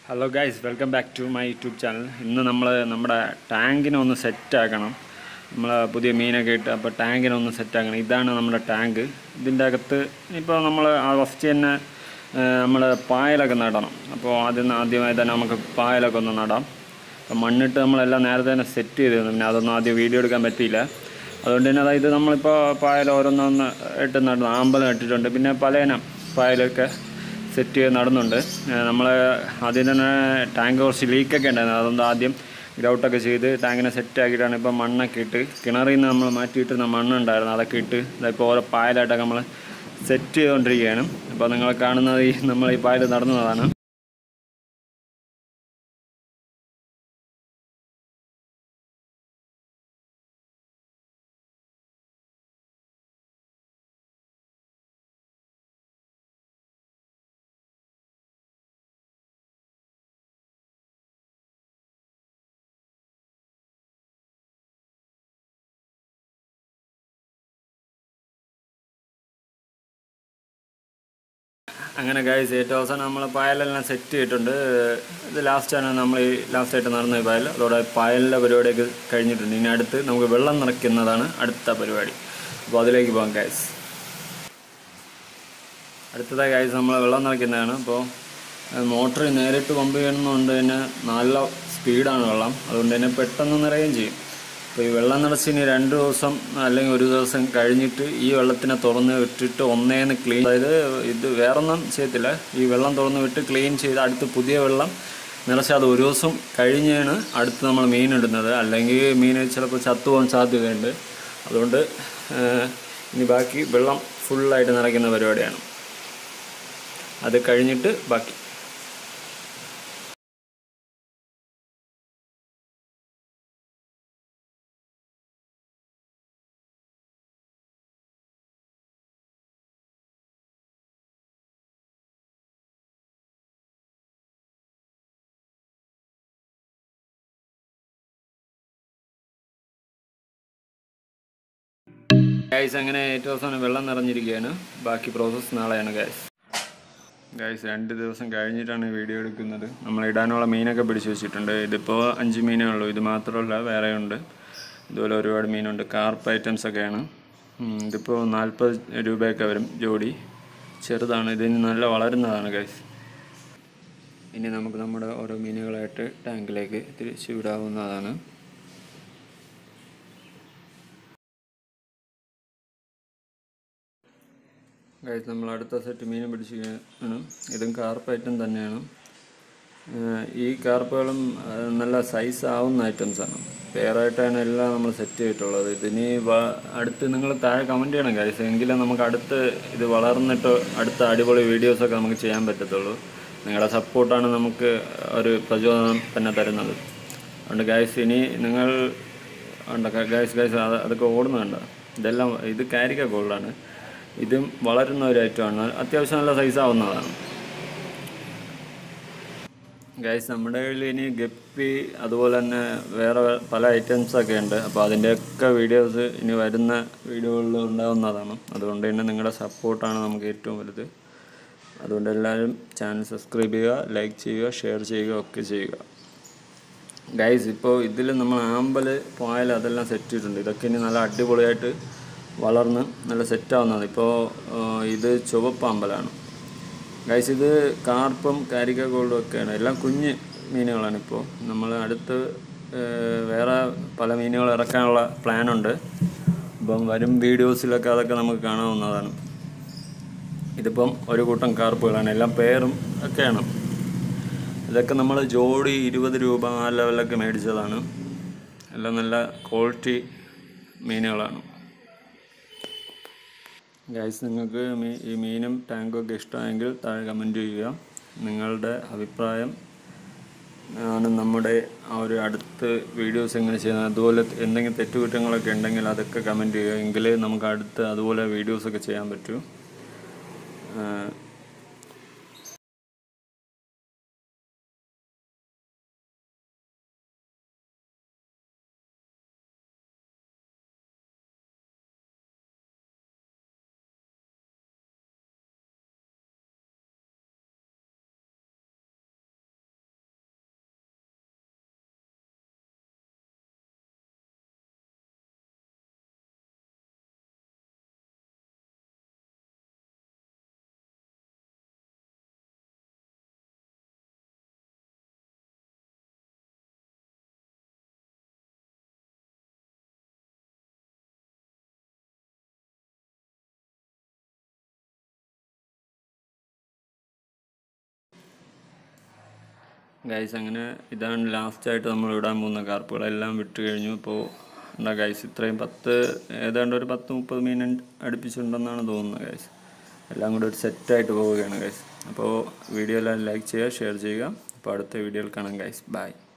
Hello guys, welcome back to my YouTube channel. ഇന്ന് നമ്മൾ നമ്മുടെ ടാങ്കിനെ ഒന്ന് സെറ്റാക്കണം. നമ്മൾ പുതിയ മീനൊക്കെ ഇട്ട് അപ്പോൾ ടാങ്കിനെ ഒന്ന് സെറ്റാക്കണം. ഇതാണ് നമ്മുടെ ടാങ്ക്. ഇതിൻ്റെ അകത്ത് ഇപ്പോൾ നമ്മൾ ഫസ്റ്റ് തന്നെ നമ്മൾ പായലൊക്കെ നടണം. അപ്പോൾ ആദ്യമായി തന്നെ നമുക്ക് പായലൊക്കെ ഒന്ന് നടാം. അപ്പോൾ മണ്ണിട്ട് നമ്മളെല്ലാം നേരത്തെ തന്നെ സെറ്റ് ചെയ്തിരുന്നു. പിന്നെ അതൊന്നും ആദ്യം വീഡിയോ എടുക്കാൻ പറ്റിയില്ല. അതുകൊണ്ട് തന്നെ അതായത് നമ്മളിപ്പോൾ പായൽ ഓരോന്നൊന്ന് ഇട്ട് നടന്നു. ആമ്പലം ഇട്ടിട്ടുണ്ട്, പിന്നെ പലേനം പായലൊക്കെ സെറ്റ് ചെയ്ത് നടന്നുണ്ട്. നമ്മൾ ആദ്യം തന്നെ ടാങ്ക് കുറച്ച് ലീക്കൊക്കെ ഉണ്ടായിരുന്നു. അതൊന്ന് ആദ്യം ഗ്രൗട്ടൊക്കെ ചെയ്ത് ടാങ്കിനെ സെറ്റാക്കിയിട്ടാണ് ഇപ്പോൾ മണ്ണൊക്കെ ഇട്ട് കിണറിൽ നിന്ന് നമ്മൾ മാറ്റിയിട്ടിരുന്ന മണ്ണുണ്ടായിരുന്നു, അതൊക്കെ ഇട്ട് ഇപ്പോൾ ഓരോ പായലായിട്ടൊക്കെ നമ്മൾ സെറ്റ് ചെയ്തുകൊണ്ടിരിക്കുകയാണ്. അപ്പോൾ നിങ്ങൾ കാണുന്നത് നമ്മൾ ഈ പായൽ നടന്നതാണ്. അങ്ങനെ ഗൈസ്, ഏറ്റവും അവസാനം നമ്മൾ പായലെല്ലാം സെറ്റ് ചെയ്തിട്ടുണ്ട്. ഇത് ലാസ്റ്റാണ് നമ്മൾ ഈ ലാസ്റ്റായിട്ട് നടന്ന പായൽ. അതോടെ പായലിൻ്റെ പരിപാടിയൊക്കെ കഴിഞ്ഞിട്ടുണ്ട്. ഇനി അടുത്ത് നമുക്ക് വെള്ളം നിറയ്ക്കുന്നതാണ് അടുത്ത പരിപാടി. അപ്പോൾ അതിലേക്ക് പോകാം ഗൈസ്. അടുത്തതായി ഗൈസ് നമ്മൾ വെള്ളം നിറയ്ക്കുന്നതാണ്. അപ്പോൾ മോട്ടർ നേരിട്ട് പമ്പ് ചെയ്യണമെന്നുകൊണ്ട് തന്നെ നല്ല സ്പീഡാണ് വെള്ളം. അതുകൊണ്ട് തന്നെ പെട്ടെന്ന് നിറയുകയും ചെയ്യും. അപ്പോൾ ഈ വെള്ളം നിറച്ച് ഇനി 2 ദിവസം അല്ലെങ്കിൽ 1 ദിവസം കഴിഞ്ഞിട്ട് ഈ വെള്ളത്തിനെ തുറന്ന് വിട്ടിട്ട് ഒന്നേന്ന് ക്ലീൻ, അതായത് ഇത് വേറൊന്നും ചെയ്യത്തില്ല, ഈ വെള്ളം തുറന്ന് വിട്ട് ക്ലീൻ ചെയ്ത് അടുത്ത് പുതിയ വെള്ളം നിറച്ച് അത് 1 ദിവസം കഴിഞ്ഞാണ് അടുത്ത് നമ്മൾ മീൻ ഇടുന്നത്. അല്ലെങ്കിൽ മീൻ ചിലപ്പോൾ ചത്തുപോകാൻ സാധ്യതയുണ്ട്. അതുകൊണ്ട് ഇനി ബാക്കി വെള്ളം ഫുള്ളായിട്ട് നിറയ്ക്കുന്ന പരിപാടിയാണ്. അത് കഴിഞ്ഞിട്ട് ബാക്കി. ഗൈസ്, അങ്ങനെ ഏറ്റവും അവസാനം വെള്ളം നിറഞ്ഞിരിക്കുകയാണ്. ബാക്കി പ്രോസസ്സ് നാളെയാണ് ഗൈസ്. 2 ദിവസം കഴിഞ്ഞിട്ടാണ് വീഡിയോ എടുക്കുന്നത്. നമ്മൾ ഇടാനുള്ള മീനൊക്കെ പിടിച്ച് വെച്ചിട്ടുണ്ട്. ഇതിപ്പോൾ 5 മീനേ ഉള്ളൂ. ഇത് മാത്രമല്ല വേറെയുണ്ട്. ഇതുപോലെ ഒരുപാട് മീനുണ്ട്. കാർപ്പ് ഐറ്റംസ് ഒക്കെയാണ്. ഇതിപ്പോൾ 40 രൂപയൊക്കെ വരും ജോഡി. ചെറുതാണ്. ഇതിന് നല്ല വളരുന്നതാണ് ഗൈസ്. ഇനി നമുക്ക് നമ്മുടെ ഓരോ മീനുകളായിട്ട് ടാങ്കിലേക്ക് തിരിച്ചു വിടാവുന്നതാണ്. ഗൈസ്, നമ്മൾ അടുത്ത സെറ്റ് മീനെ പിടിച്ചിരിക്കുകയാണ്. ഇതും കാർപ്പ് ഐറ്റം തന്നെയാണ്. ഈ കാർപ്പുകളും നല്ല സൈസ് ആവുന്ന ഐറ്റംസാണ്. പെയറായിട്ടാണ് എല്ലാം നമ്മൾ സെറ്റ് ചെയ്തിട്ടുള്ളത്. ഇതിന് അടുത്ത് നിങ്ങൾ താഴെ കമൻറ്റ് ചെയ്യണം ഗൈസ്, എങ്കിലേ നമുക്ക് അടുത്ത് ഇത് വളർന്നിട്ട് അടുത്ത അടിപൊളി വീഡിയോസൊക്കെ നമുക്ക് ചെയ്യാൻ പറ്റത്തുള്ളൂ. നിങ്ങളുടെ സപ്പോർട്ടാണ് നമുക്ക് ഒരു പ്രചോദനം തന്നെ തരുന്നത്. അതുകൊണ്ട് ഗൈസ്, ഇനി നിങ്ങൾ ഗൈസ് അതൊക്കെ ഓടുന്നുണ്ട്. ഇത് കാരിക്ക ഗോൾഡാണ്. ഇതും വളരുന്ന ഒരു ഐറ്റമാണ്. അത്യാവശ്യം നല്ല സൈസാവുന്നതാണ് ഗൈസ്. നമ്മുടെ കയ്യിൽ ഇനി ഗപ്പി അതുപോലെ തന്നെ വേറെ പല ഐറ്റംസൊക്കെ ഉണ്ട്. അപ്പോൾ അതിൻ്റെയൊക്കെ വീഡിയോസ് ഇനി വരുന്ന വീഡിയോകളിൽ ഉണ്ടാകുന്നതാണ്. അതുകൊണ്ട് തന്നെ നിങ്ങളുടെ സപ്പോർട്ടാണ് നമുക്ക് ഏറ്റവും വലുത്. അതുകൊണ്ട് എല്ലാവരും ചാനൽ സബ്സ്ക്രൈബ് ചെയ്യുക, ലൈക്ക് ചെയ്യുക, ഷെയർ ചെയ്യുക, ഒക്കെ ചെയ്യുക ഗൈസ്. ഇപ്പോൾ ഇതിൽ നമ്മൾ ആമ്പൽ, പായൽ അതെല്ലാം സെറ്റ് ചെയ്തിട്ടുണ്ട്. ഇതൊക്കെ ഇനി നല്ല അടിപൊളിയായിട്ട് വളർന്ന് നല്ല സെറ്റാവുന്നതാണ്. ഇപ്പോൾ ഇത് ചുവപ്പാമ്പലാണ് ഗൈസ്. ഇത് കാർപ്പും കാരിക്ക ഗോൾഡും ഒക്കെയാണ്. എല്ലാം കുഞ്ഞ് മീനുകളാണ്. ഇപ്പോൾ നമ്മൾ അടുത്ത് വേറെ പല മീനുകൾ ഇറക്കാനുള്ള പ്ലാനുണ്ട്. ഇപ്പം വരും വീഡിയോസിലൊക്കെ അതൊക്കെ നമുക്ക് കാണാവുന്നതാണ്. ഇതിപ്പം ഒരു കൂട്ടം കാർപ്പുകളാണ്. എല്ലാം പെയറും ഒക്കെയാണ്. ഇതൊക്കെ നമ്മൾ ജോഡി 20 രൂപ ആ ലെവലൊക്കെ മേടിച്ചതാണ്. എല്ലാം നല്ല ക്വാളിറ്റി മീനുകളാണ് ഗൈസ്. നിങ്ങൾക്ക് ഈ മീനും ടാങ്കും ഒക്കെ ഇഷ്ടമായെങ്കിൽ താഴെ കമൻറ്റ് ചെയ്യുക. നിങ്ങളുടെ അഭിപ്രായം ആണ് നമ്മുടെ ആ ഒരു അടുത്ത് വീഡിയോസ് എങ്ങനെ ചെയ്യുന്നത്. അതുപോലെ എന്തെങ്കിലും തെറ്റുകുറ്റങ്ങളൊക്കെ ഉണ്ടെങ്കിൽ അതൊക്കെ കമൻറ്റ് ചെയ്യുക. എങ്കിലേ നമുക്ക് അടുത്ത് അതുപോലെ വീഡിയോസൊക്കെ ചെയ്യാൻ പറ്റൂ. ഗൈസ് അങ്ങനെ ഇതാണ് ലാസ്റ്റായിട്ട് നമ്മൾ ഇടാൻ പോകുന്ന കാർപ്പുകളെല്ലാം വിട്ട് കഴിഞ്ഞു. ഇപ്പോൾ എന്താ ഗൈസ് ഇത്രയും ഏതാണ്ട് ഒരു 10-30 മീൻ അടുപ്പിച്ചിട്ടുണ്ടെന്നാണ് തോന്നുന്നത് ഗൈസ്. എല്ലാം കൂടെ ഒരു സെറ്റായിട്ട് പോവുകയാണ് ഗൈസ്. അപ്പോൾ വീഡിയോ എല്ലാം ലൈക്ക് ചെയ്യുക, ഷെയർ ചെയ്യുക. അപ്പോൾ അടുത്ത വീഡിയോയിൽ കാണാം ഗൈസ്. ബൈ.